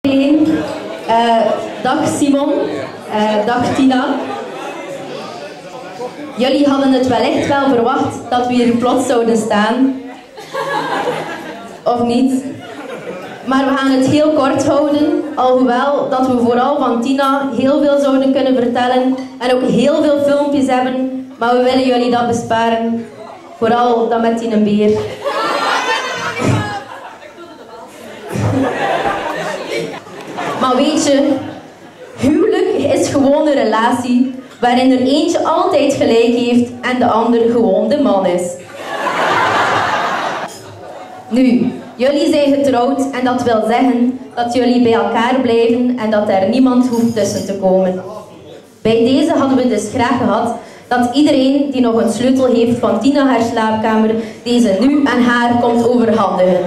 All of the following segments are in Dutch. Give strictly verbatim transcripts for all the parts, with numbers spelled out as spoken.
Uh, dag Simon, uh, dag Tina. Jullie hadden het wellicht wel verwacht dat we hier plots zouden staan. Of niet? Maar we gaan het heel kort houden, alhoewel dat we vooral van Tina heel veel zouden kunnen vertellen en ook heel veel filmpjes hebben, maar we willen jullie dat besparen. Vooral dat met die beer. Maar weet je, huwelijk is gewoon een relatie waarin er eentje altijd gelijk heeft en de ander gewoon de man is. Nu, jullie zijn getrouwd en dat wil zeggen dat jullie bij elkaar blijven en dat er niemand hoeft tussen te komen. Bij deze hadden we dus graag gehad dat iedereen die nog een sleutel heeft van Tina haar slaapkamer deze nu aan haar komt overhandigen.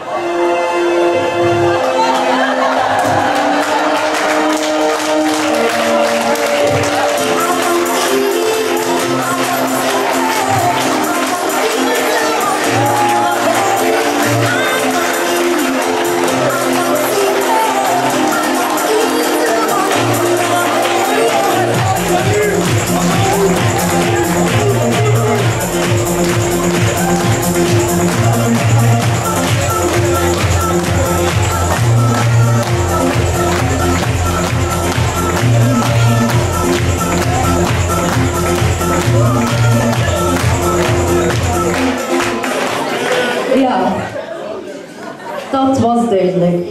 Ja, dat was duidelijk.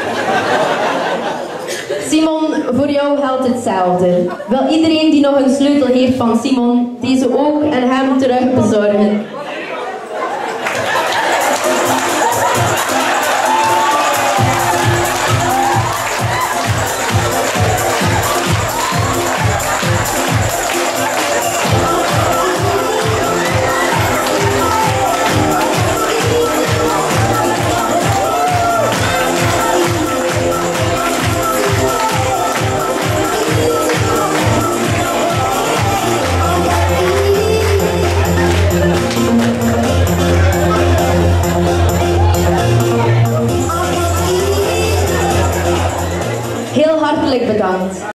Simon, voor jou geldt hetzelfde. Wil iedereen die nog een sleutel heeft van Simon, deze ook en hem terug bezorgen? Heel hartelijk bedankt.